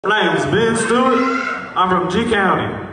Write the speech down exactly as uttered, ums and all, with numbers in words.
My name's Ben Stewart. I'm from G County.